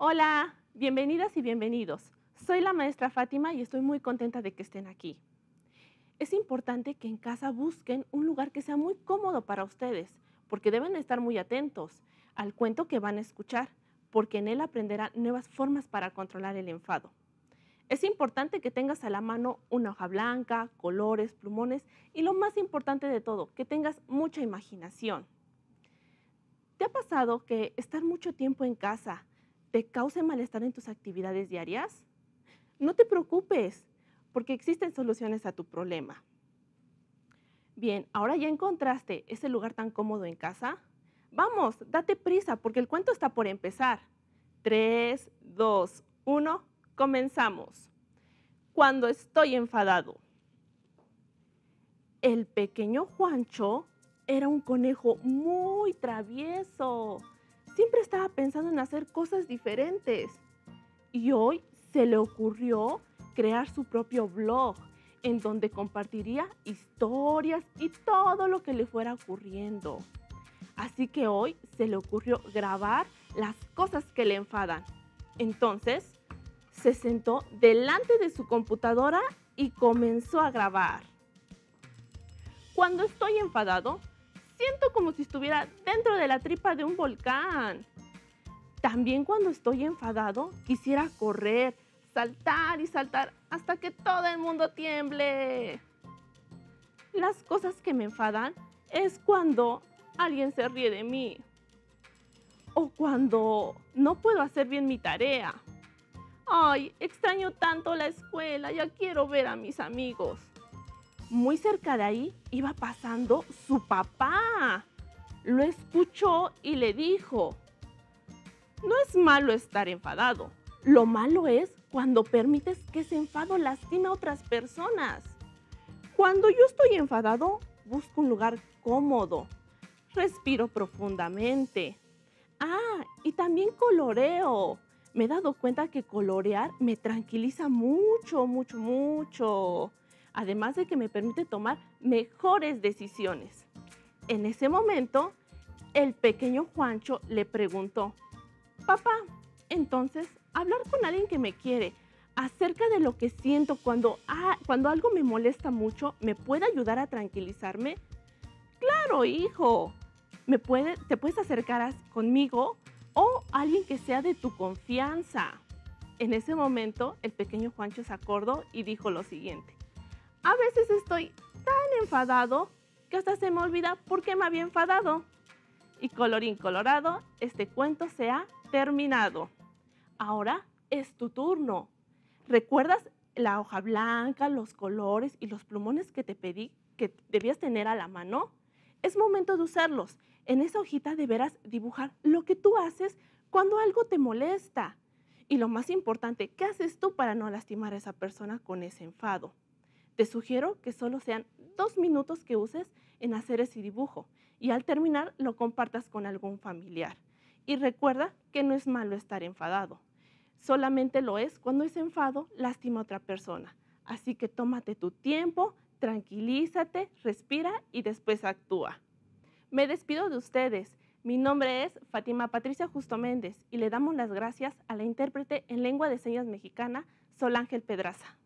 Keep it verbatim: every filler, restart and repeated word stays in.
Hola, bienvenidas y bienvenidos. Soy la maestra Fátima y estoy muy contenta de que estén aquí. Es importante que en casa busquen un lugar que sea muy cómodo para ustedes, porque deben estar muy atentos al cuento que van a escuchar, porque en él aprenderán nuevas formas para controlar el enfado. Es importante que tengas a la mano una hoja blanca, colores, plumones y lo más importante de todo, que tengas mucha imaginación. ¿Te ha pasado que estar mucho tiempo en casa te cause malestar en tus actividades diarias? No te preocupes, porque existen soluciones a tu problema. Bien, ahora ya encontraste ese lugar tan cómodo en casa. Vamos, date prisa, porque el cuento está por empezar. Tres, dos, uno, comenzamos. Cuando estoy enfadado. El pequeño Juancho era un conejo muy travieso. Siempre estaba pensando en hacer cosas diferentes. Y hoy se le ocurrió crear su propio blog, en donde compartiría historias y todo lo que le fuera ocurriendo. Así que hoy se le ocurrió grabar las cosas que le enfadan. Entonces, se sentó delante de su computadora y comenzó a grabar. Cuando estoy enfadado, siento como si estuviera dentro de la tripa de un volcán. También cuando estoy enfadado, quisiera correr, saltar y saltar hasta que todo el mundo tiemble. Las cosas que me enfadan es cuando alguien se ríe de mí o cuando no puedo hacer bien mi tarea. Ay, extraño tanto la escuela, ya quiero ver a mis amigos. Muy cerca de ahí iba pasando su papá. Lo escuchó y le dijo: no es malo estar enfadado. Lo malo es cuando permites que ese enfado lastime a otras personas. Cuando yo estoy enfadado, busco un lugar cómodo. Respiro profundamente. Ah, y también coloreo. Me he dado cuenta que colorear me tranquiliza mucho, mucho, mucho. Además de que me permite tomar mejores decisiones. En ese momento, el pequeño Juancho le preguntó: papá, entonces, hablar con alguien que me quiere acerca de lo que siento cuando, ah, cuando algo me molesta mucho, ¿me puede ayudar a tranquilizarme? Claro, hijo. ¿Me puede, te puedes acercar a- conmigo o alguien que sea de tu confianza? En ese momento, el pequeño Juancho se acordó y dijo lo siguiente: a veces estoy tan enfadado que hasta se me olvida por qué me había enfadado. Y colorín colorado, este cuento se ha terminado. Ahora es tu turno. ¿Recuerdas la hoja blanca, los colores y los plumones que te pedí que debías tener a la mano? Es momento de usarlos. En esa hojita deberás dibujar lo que tú haces cuando algo te molesta. Y lo más importante, ¿qué haces tú para no lastimar a esa persona con ese enfado? Te sugiero que solo sean dos minutos que uses en hacer ese dibujo y al terminar lo compartas con algún familiar. Y recuerda que no es malo estar enfadado. Solamente lo es cuando ese enfado lastima a otra persona. Así que tómate tu tiempo, tranquilízate, respira y después actúa. Me despido de ustedes. Mi nombre es Fátima Patricia Justo Méndez y le damos las gracias a la intérprete en lengua de señas mexicana, Sol Ángel Pedraza.